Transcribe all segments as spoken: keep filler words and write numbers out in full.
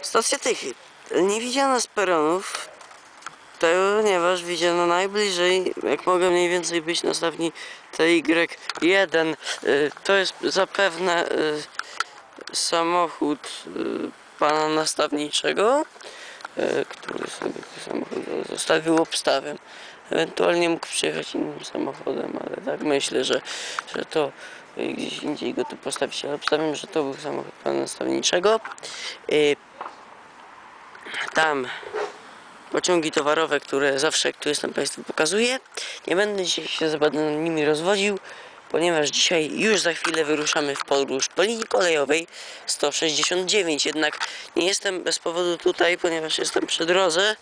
Stacja Tychy. Nie widziano z peronów, ponieważ widziano najbliżej, jak mogę mniej więcej być na stawni T Y jeden. To jest zapewne samochód pana nastawniczego, który sobie ten samochód zostawił obstawem. Ewentualnie mógł przyjechać innym samochodem, ale tak myślę, że, że to gdzieś indziej go tu postawić, ale obstawiam, że to był samochód pana nastawniczego. Tam pociągi towarowe, które zawsze, jak tu jestem, Państwu pokazuję. Nie będę dzisiaj się za bardzo nad nimi rozwodził, ponieważ dzisiaj już za chwilę wyruszamy w podróż po linii kolejowej sto sześćdziesiąt dziewięć. Jednak nie jestem bez powodu tutaj, ponieważ jestem przy drodze.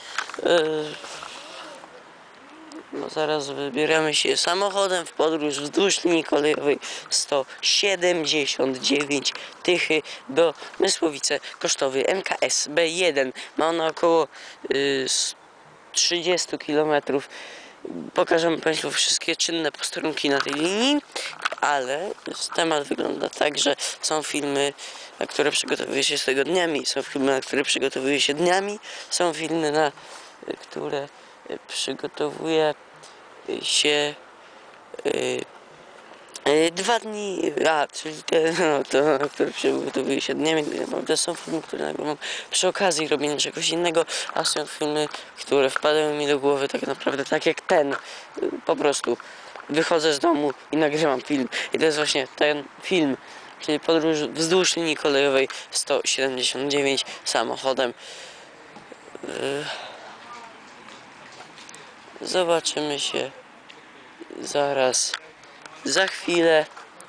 No, zaraz wybieramy się samochodem w podróż wzdłuż linii kolejowej sto siedemdziesiąt dziewięć Tychy do Mysłowice Kosztowy M K S B jeden. Ma ona około y, trzydzieści kilometrów. Pokażemy Państwu wszystkie czynne posterunki na tej linii, ale temat wygląda tak, że są filmy, na które przygotowuje się z tego dniami, są filmy, na które przygotowuje się dniami, są filmy, na które przygotowuje się yy, yy, dwa dni, a, czyli te, no, to, na które przygotowuje się dniami. Naprawdę są filmy, które nagrywam przy okazji robienia czegoś innego, a są filmy, które wpadają mi do głowy tak naprawdę tak jak ten, yy, po prostu wychodzę z domu i nagrywam film. I to jest właśnie ten film, czyli podróż wzdłuż linii kolejowej sto siedemdziesiąt dziewięć samochodem. Yy. Zobaczymy się zaraz, za chwilę,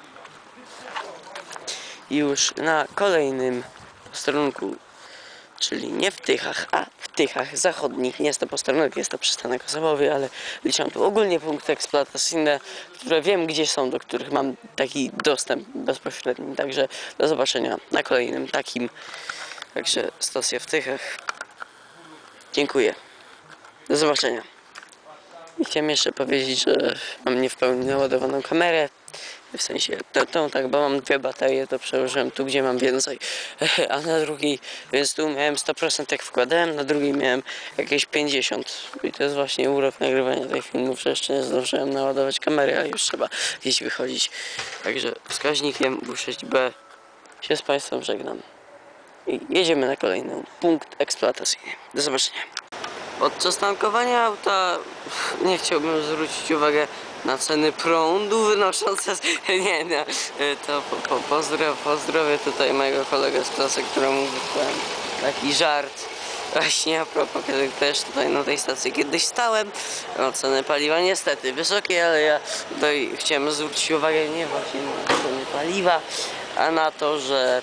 już na kolejnym posterunku, czyli nie w Tychach, a w Tychach Zachodnich. Nie jest to posterunek, jest to przystanek osobowy, ale liczę tu ogólnie punkty eksploatacyjne, które wiem gdzie są, do których mam taki dostęp bezpośredni. Także do zobaczenia na kolejnym takim. Także stacja w Tychach. Dziękuję. Do zobaczenia. I chciałem jeszcze powiedzieć, że mam nie w pełni naładowaną kamerę. W sensie tą, tą tak, bo mam dwie baterie, to przełożyłem tu, gdzie mam więcej. A na drugiej, więc tu miałem sto procent jak wkładałem, na drugiej miałem jakieś pięćdziesiąt. I to jest właśnie urok nagrywania tych filmów, że jeszcze nie zdążyłem naładować kamery, a już trzeba gdzieś wychodzić. Także wskaźnikiem U sześć B się z Państwem żegnam. I jedziemy na kolejny punkt eksploatacyjny. Do zobaczenia. Podczas tankowania auta nie chciałbym zwrócić uwagę na ceny prądu wynoszące... Nie, no, to po, po, pozdrow, pozdrowię tutaj mojego kolegę z klasy, któremu wysłałem taki żart. Właśnie a propos, kiedy też tutaj na tej stacji kiedyś stałem, no, ceny paliwa niestety wysokie, ale ja tutaj chciałem zwrócić uwagę nie właśnie na ceny paliwa, a na to, że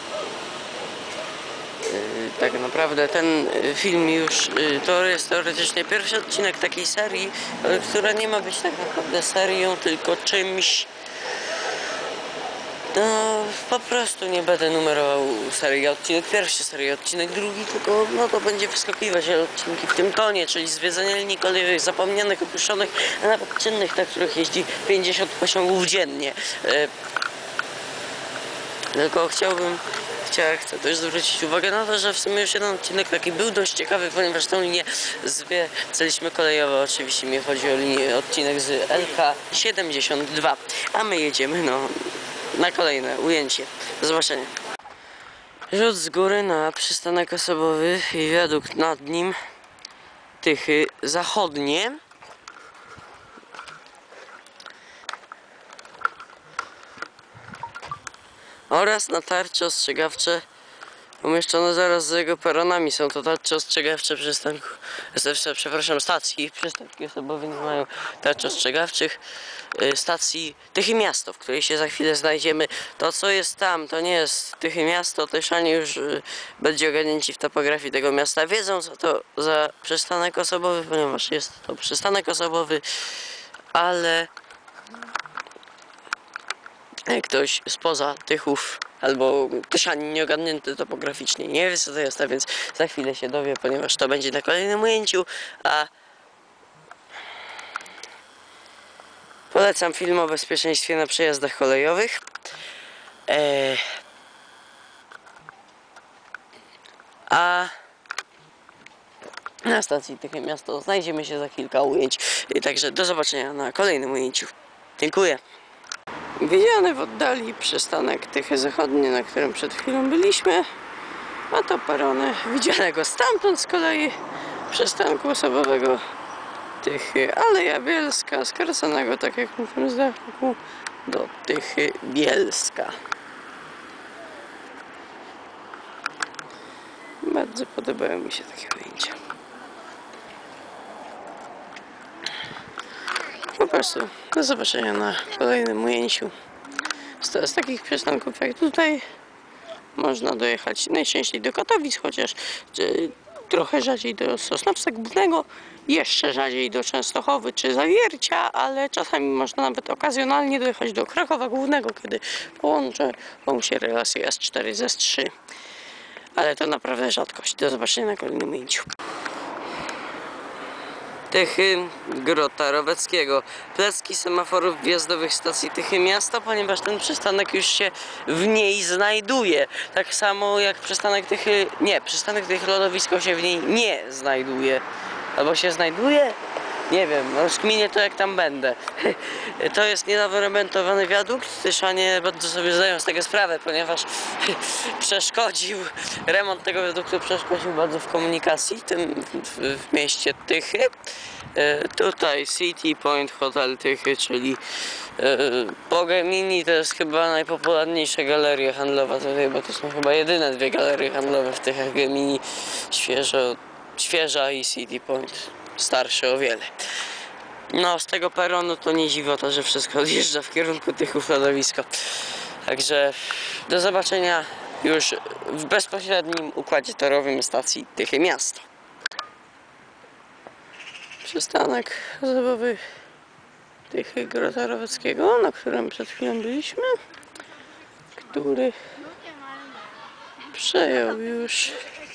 tak naprawdę ten film już to jest teoretycznie pierwszy odcinek takiej serii, która nie ma być tak naprawdę serią, tylko czymś. No po prostu nie będę numerował serii odcinek pierwszy, serii odcinek drugi, tylko no to będzie wyskakiwać odcinki w tym tonie, czyli zwiedzanie linii kolejowych zapomnianych, opuszczonych, a nawet czynnych, na których jeździ pięćdziesiąt pociągów dziennie. Tylko chciałbym Chciałem, chcę też zwrócić uwagę na to, że w sumie już jeden odcinek taki był dość ciekawy, ponieważ tą linię zwiedzaliśmy kolejowo. Oczywiście mi chodzi o linię, odcinek z L K siedemdziesiąt dwa, a my jedziemy no, na kolejne ujęcie. Do zobaczenia. Rzut z góry na przystanek osobowy i wiadukt nad nim Tychy Zachodnie. Oraz na tarcze ostrzegawcze umieszczone zaraz za jego peronami. Są to tarcze ostrzegawcze przystanku, przepraszam, stacji. Przystanki osobowe nie mają tarcz ostrzegawczych. Stacji Tychy Miasto, w której się za chwilę znajdziemy. To co jest tam, to nie jest Tychy Miasto. Tyszanie już będzie ogarnięci w topografii tego miasta wiedzą, co to za przystanek osobowy, ponieważ jest to przystanek osobowy, ale ktoś spoza Tychów albo Tyszanin nieogarnięty topograficznie nie wie co to jest, a więc za chwilę się dowie, ponieważ to będzie na kolejnym ujęciu, a polecam film o bezpieczeństwie na przejazdach kolejowych. Eee... A na stacji Tychy Miasto znajdziemy się za kilka ujęć. Także do zobaczenia na kolejnym ujęciu. Dziękuję. Widziany w oddali przystanek Tychy Zachodnie, na którym przed chwilą byliśmy. A to perony widzianego stamtąd z kolei przystanku osobowego Tychy Aleja Bielska, skracanego, tak jak mówimy, z dachu do Tychy Bielska. Bardzo podobają mi się takie ujęcia. Po prostu do zobaczenia na kolejnym ujęciu. Z, z takich przystanków jak tutaj można dojechać najczęściej do Katowic, chociaż czy, trochę rzadziej do Sosnowca Głównego, jeszcze rzadziej do Częstochowy czy Zawiercia, ale czasami można nawet okazjonalnie dojechać do Krakowa Głównego, kiedy połączą się relacje S cztery z S trzy. Ale to naprawdę rzadkość. Do zobaczenia na kolejnym ujęciu. Tychy Grota Roweckiego. Placki semaforów wjazdowych stacji Tychy Miasto, ponieważ ten przystanek już się w niej znajduje. Tak samo jak przystanek Tychy... Nie, przystanek Tychy Lodowisko się w niej nie znajduje. Albo się znajduje? Nie wiem, rozkminię to jak tam będę. To jest niedawno remontowany wiadukt. Tyszanie bardzo sobie zdają z tego sprawę, ponieważ przeszkodził, remont tego wiaduktu przeszkodził bardzo w komunikacji tym w, w mieście Tychy. E, tutaj City Point Hotel Tychy, czyli e, Pogemini, to jest chyba najpopularniejsza galeria handlowa tutaj, bo to są chyba jedyne dwie galerie handlowe w Tychach Gemini. Świeżo, świeża i City Point. Starszy o wiele. No, z tego peronu to nie dziwota, że wszystko odjeżdża w kierunku Tychów Lodowisko. Także do zobaczenia już w bezpośrednim układzie torowym stacji Tychy Miasto. Przystanek osobowy Tychy Grota Roweckiego, na którym przed chwilą byliśmy, który przejął już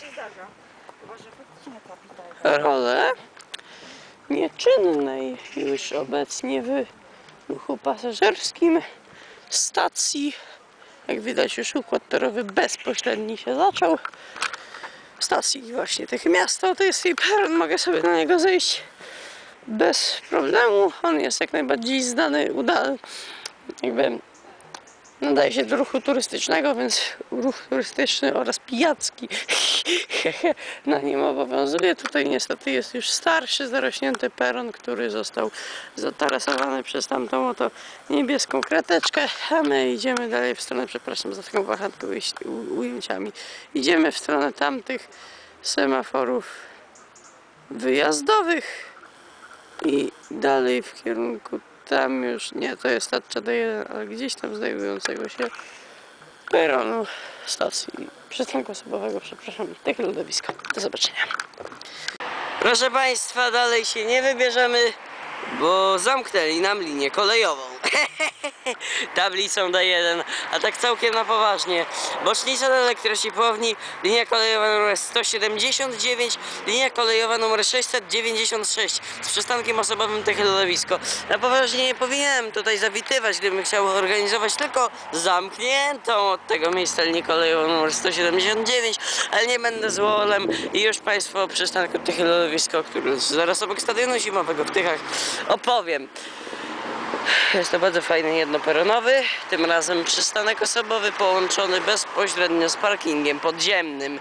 rolę nieczynnej już obecnie w ruchu pasażerskim stacji. Jak widać, już układ torowy bezpośredni się zaczął. Stacji właśnie Tychy Miasto, to jest jej peron, mogę sobie na niego zejść bez problemu. On jest jak najbardziej znany, udany, jakby nadaje się do ruchu turystycznego, więc ruch turystyczny oraz pijacki na nim obowiązuje. Tutaj niestety jest już starszy, zarośnięty peron, który został zatarasowany przez tamtą oto niebieską krateczkę, a my idziemy dalej w stronę, przepraszam za taką wahadkę ujęciami, idziemy w stronę tamtych semaforów wyjazdowych i dalej w kierunku tam już, nie, to jest tarcza D jeden, ale gdzieś tam znajdującego się peronu stacji przystanku osobowego, przepraszam, Tychy Lodowisko. Do zobaczenia. Proszę Państwa, dalej się nie wybierzemy, bo zamknęli nam linię kolejową. Tablicą D jeden, a tak całkiem na poważnie. Bocznica do elektrociepłowni, linia kolejowa numer sto siedemdziesiąt dziewięć, linia kolejowa numer sześćset dziewięćdziesiąt sześć z przystankiem osobowym Tychy Lodowisko. Na poważnie nie powinienem tutaj zawitywać, gdybym chciał organizować tylko zamkniętą od tego miejsca linię kolejową numer sto siedemdziesiąt dziewięć, ale nie będę złolem i już Państwu o przystanku Tychy Lodowisko, który zaraz obok stadionu zimowego w Tychach, opowiem. Jest to bardzo fajny jednoperonowy, tym razem przystanek osobowy połączony bezpośrednio z parkingiem podziemnym.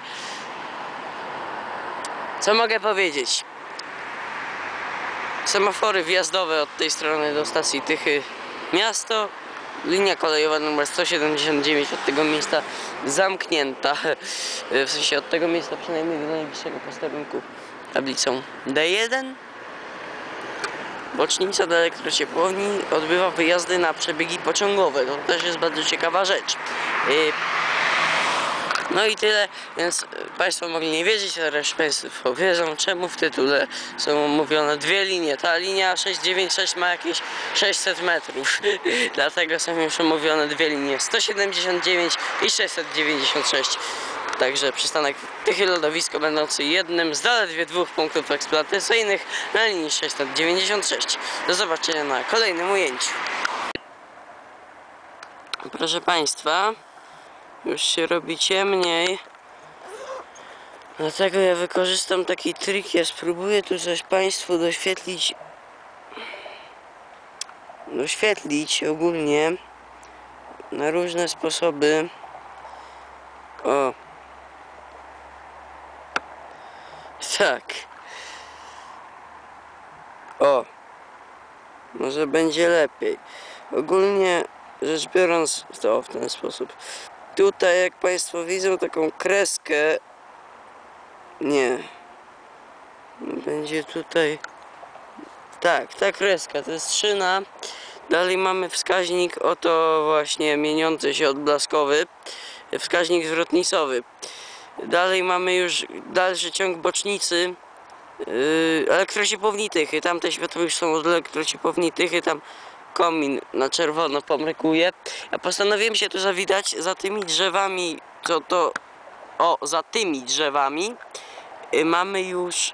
Co mogę powiedzieć? Semafory wjazdowe od tej strony do stacji Tychy Miasto. Linia kolejowa numer sto siedemdziesiąt dziewięć od tego miejsca zamknięta. W sensie od tego miejsca przynajmniej do najbliższego posterunku tablicą D jeden. Bocznica do elektrociepłowni odbywa wyjazdy na przebiegi pociągowe. To też jest bardzo ciekawa rzecz. No i tyle, więc Państwo mogli nie wiedzieć, ale też Państwo wiedzą, czemu w tytule są omówione dwie linie. Ta linia sześćset dziewięćdziesiąt sześć ma jakieś sześćset metrów, dlatego są już omówione dwie linie, sto siedemdziesiąt dziewięć i sześćset dziewięćdziesiąt sześć. Także przystanek Tychy Lodowisko będący jednym z zaledwie dwóch punktów eksploatacyjnych na linii sześćset dziewięćdziesiąt sześć. Do zobaczenia na kolejnym ujęciu. Proszę Państwa, już się robi ciemniej. Dlatego ja wykorzystam taki trik, ja spróbuję tu coś Państwu doświetlić doświetlić ogólnie na różne sposoby. O, tak. O, może będzie lepiej. Ogólnie rzecz biorąc, to w ten sposób. Tutaj, jak Państwo widzą, taką kreskę. Nie. Będzie tutaj. Tak, ta kreska to jest szyna. Dalej mamy wskaźnik, oto właśnie mieniący się odblaskowy. Wskaźnik zwrotnicowy. Dalej mamy już dalszy ciąg bocznicy. Yy, elektrociepłowni tychy. Tamte światła już są od elektrociepłowni tychy. Tam komin na czerwono pomrykuje. Ja postanowiłem się tu zawitać za tymi drzewami, co to... O, za tymi drzewami yy, mamy już...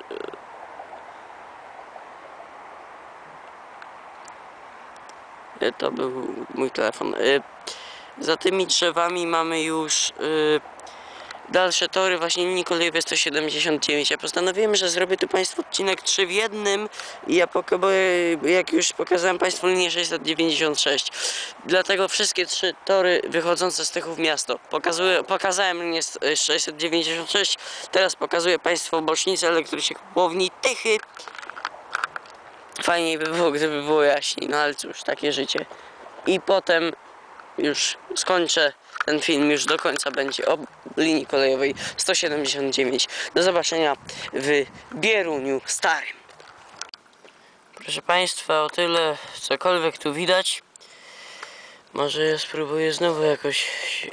Yy, to był mój telefon. Yy, za tymi drzewami mamy już... Yy, dalsze tory właśnie linii kolejowej sto siedemdziesiąt dziewięć. Ja postanowiłem, że zrobię tu Państwu odcinek trzy w jednym i ja poka bo jak już pokazałem Państwu linię sześćset dziewięćdziesiąt sześć. Dlatego wszystkie trzy tory wychodzące z Tychów miasto. Pokazuję, pokazałem linię sześćset dziewięćdziesiąt sześć, teraz pokazuję Państwu bocznicę elektrociepłowni Tychy. Fajniej by było, gdyby było jaśniej, no ale cóż, takie życie. I potem już skończę ten film, już do końca będzie o linii kolejowej sto siedemdziesiąt dziewięć. Do zobaczenia w Bieruniu Starym. Proszę Państwa, o tyle, cokolwiek tu widać. Może ja spróbuję znowu jakoś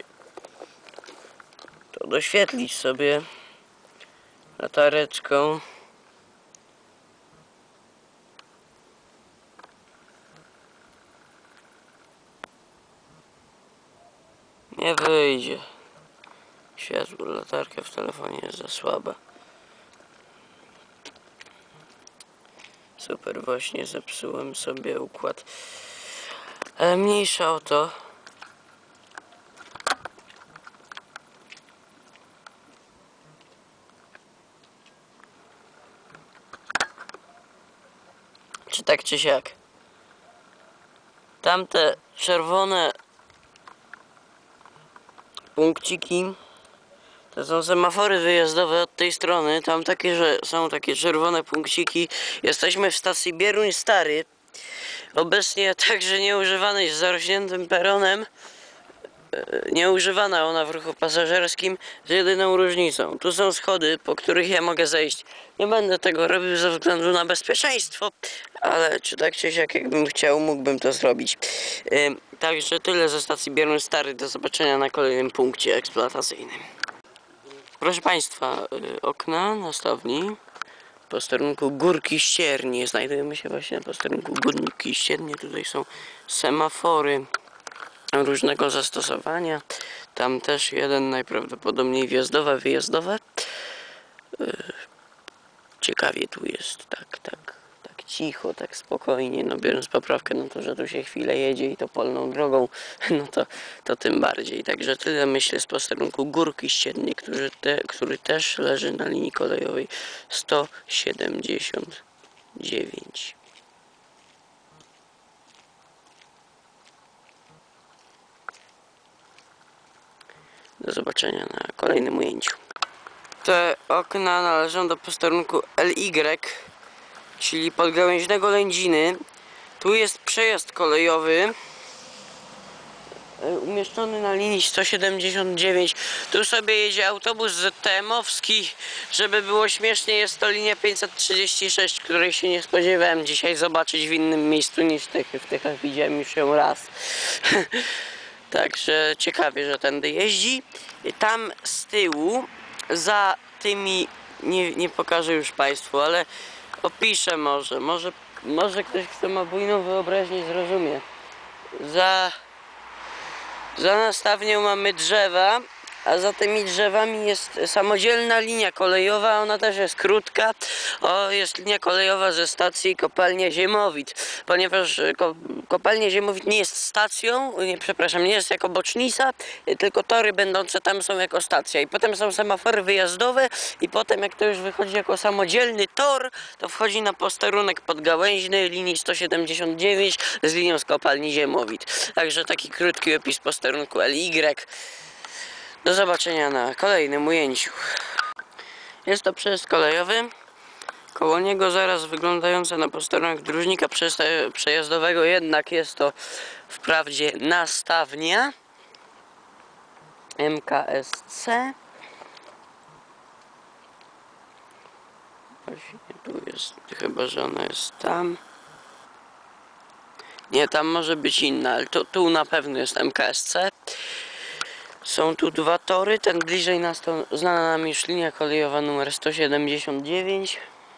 to doświetlić sobie latareczką. Nie wyjdzie. Światło, latarka w telefonie jest za słaba. Super, właśnie zepsułem sobie układ. Ale mniejsza o to. Czy tak, czy siak. Tamte czerwone punkciki to są semafory wyjazdowe od tej strony. Tam takie, że są takie czerwone punkciki. Jesteśmy w stacji Bieruń Stary. Obecnie także nieużywanej z zarośniętym peronem. Nieużywana ona w ruchu pasażerskim z jedyną różnicą. Tu są schody, po których ja mogę zejść. Nie będę tego robił ze względu na bezpieczeństwo, ale czy tak czy siak, jakbym chciał, mógłbym to zrobić. Yy, także tyle ze stacji Bieruń Stary. Do zobaczenia na kolejnym punkcie eksploatacyjnym. Proszę Państwa, yy, okna nastawni. Posterunku Górki Ściernie. Znajdujemy się właśnie na posterunku Górki Ściernie. Tutaj są semafory różnego zastosowania. Tam też jeden najprawdopodobniej wjazdowe, wyjazdowe. Ciekawie tu jest, tak, tak, tak cicho, tak spokojnie, no biorąc poprawkę na to, że tu się chwilę jedzie i to polną drogą, no to, to tym bardziej. Także tyle myślę z posterunku Górki Ściernie, który, te, który też leży na linii kolejowej sto siedemdziesiąt dziewięć. Do zobaczenia na kolejnym ujęciu. Te okna należą do posterunku L Y, czyli podgałęźnego Lędziny. Tu jest przejazd kolejowy umieszczony na linii sto siedemdziesiąt dziewięć. Tu sobie jedzie autobus Z T M-owski. Żeby było śmiesznie, jest to linia pięćset trzydzieści sześć, której się nie spodziewałem dzisiaj zobaczyć w innym miejscu niż Tychy. W Tychach widziałem już ją raz. Także ciekawie, że tędy jeździ. Tam z tyłu, za tymi, nie, nie pokażę już Państwu, ale opiszę może. Może, może ktoś, kto ma bujną wyobraźnię, zrozumie. Za, za nastawnią mamy drzewa, a za tymi drzewami jest samodzielna linia kolejowa, ona też jest krótka. O, jest linia kolejowa ze stacji Kopalnia Ziemowit, ponieważ ko Kopalnia Ziemowit nie jest stacją, nie, przepraszam, nie jest jako bocznica, tylko tory będące tam są jako stacja i potem są semafory wyjazdowe i potem jak to już wychodzi jako samodzielny tor, to wchodzi na posterunek podgałęźny linii sto siedemdziesiąt dziewięć z linią z Kopalni Ziemowit. Także taki krótki opis posterunku L Y. Do zobaczenia na kolejnym ujęciu. Jest to przejazd kolejowy. Koło niego zaraz wyglądające na posterunek dróżnika przejazdowego, jednak jest to wprawdzie nastawnia M K S C. Właśnie tu jest, chyba że ona jest tam. Nie, tam może być inna, ale to, tu na pewno jest M K S C. Są tu dwa tory, ten bliżej nas to znana nam już linia kolejowa numer sto siedemdziesiąt dziewięć.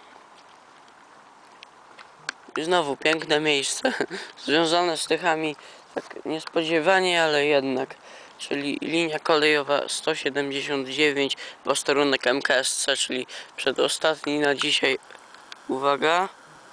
I znowu piękne miejsce, związane z Tychami, tak niespodziewanie, ale jednak. Czyli linia kolejowa sto siedemdziesiąt dziewięć, posterunek M K S C, czyli przedostatni na dzisiaj. Uwaga.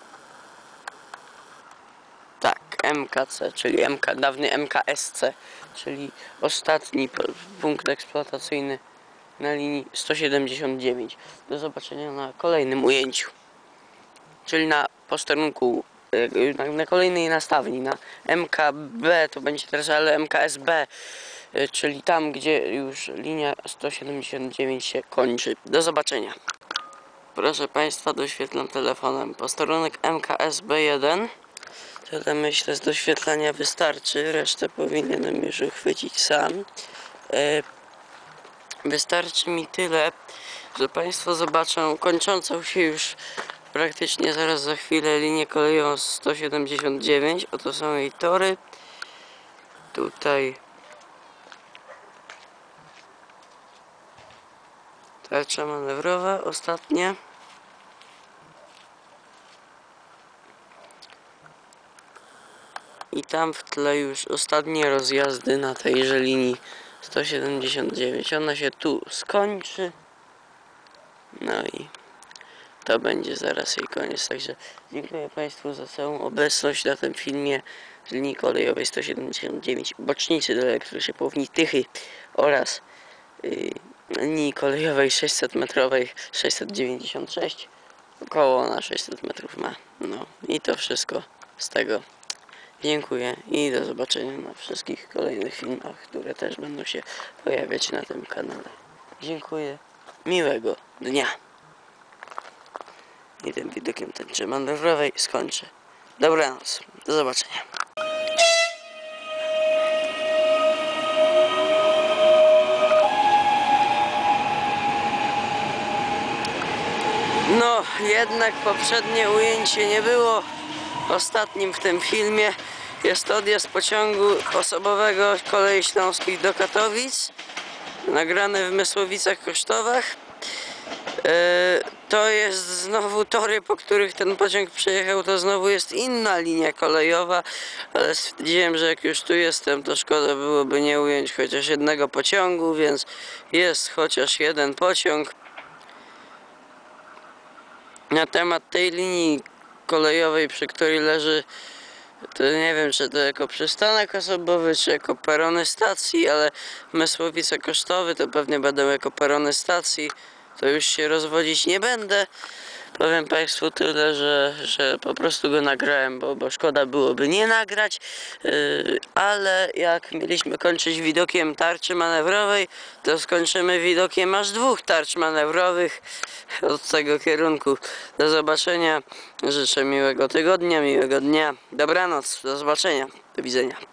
Tak, M K C, czyli M K, dawny M K S C, czyli ostatni punkt eksploatacyjny na linii sto siedemdziesiąt dziewięć. Do zobaczenia na kolejnym ujęciu. Czyli na posterunku, na, na kolejnej nastawni, na M K B, to będzie teraz, ale M K S B, czyli tam, gdzie już linia sto siedemdziesiąt dziewięć się kończy. Do zobaczenia. Proszę Państwa, doświetlam telefonem posterunek M K S B jeden. Tyle myślę z doświetlania wystarczy, resztę powinienem już uchwycić sam. Wystarczy mi tyle, że Państwo zobaczą kończącą się już praktycznie zaraz za chwilę linię kolejową sto siedemdziesiąt dziewięć. Oto są jej tory. Tutaj tarcza manewrowa ostatnia. I tam w tle już ostatnie rozjazdy na tejże linii sto siedemdziesiąt dziewięć. Ona się tu skończy. No i to będzie zaraz jej koniec. Także dziękuję Państwu za całą obecność na tym filmie z linii kolejowej sto siedemdziesiąt dziewięć, bocznicy do elektrociepłowni Tychy oraz yy, linii kolejowej sześćset metrowej sześćset dziewięćdziesiąt sześć. Około ona sześćset metrów ma. No i to wszystko z tego. Dziękuję i do zobaczenia na wszystkich kolejnych filmach, które też będą się pojawiać na tym kanale. Dziękuję. Miłego dnia. I tym widokiem tęczy manewrowej skończę. Dobranoc. Do zobaczenia. No, jednak poprzednie ujęcie nie było ostatnim w tym filmie. Jest to odjazd pociągu osobowego Kolei Śląskich do Katowic, nagrany w Mysłowicach-Kosztowach. Yy, to jest znowu tory, po których ten pociąg przejechał, to znowu jest inna linia kolejowa, ale stwierdziłem, że jak już tu jestem, to szkoda byłoby nie ująć chociaż jednego pociągu, więc jest chociaż jeden pociąg. Na temat tej linii kolejowej, przy której leży, to nie wiem, czy to jako przystanek osobowy, czy jako perony stacji, ale Mysłowice Kosztowy to pewnie będą jako perony stacji. To już się rozwodzić nie będę. Powiem Państwu tyle, że, że po prostu go nagrałem, bo, bo szkoda byłoby nie nagrać, yy, ale jak mieliśmy kończyć widokiem tarczy manewrowej, to skończymy widokiem aż dwóch tarcz manewrowych od tego kierunku. Do zobaczenia, życzę miłego tygodnia, miłego dnia, dobranoc, do zobaczenia, do widzenia.